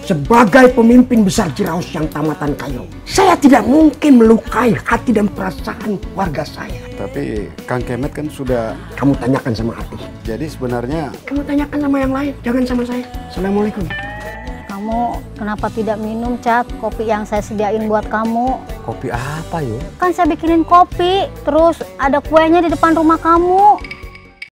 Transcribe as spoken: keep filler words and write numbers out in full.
Sebagai pemimpin besar Ciraos yang tamatan kayu, saya tidak mungkin melukai hati dan perasaan warga saya. Tapi Kang Kemet kan sudah... Kamu tanyakan sama hati. Jadi sebenarnya... Kamu tanyakan sama yang lain, jangan sama saya. Assalamualaikum. Kamu kenapa tidak minum, Cat, kopi yang saya sediain buat kamu? Kopi apa, yuk? Kan saya bikinin kopi, terus ada kuenya di depan rumah kamu.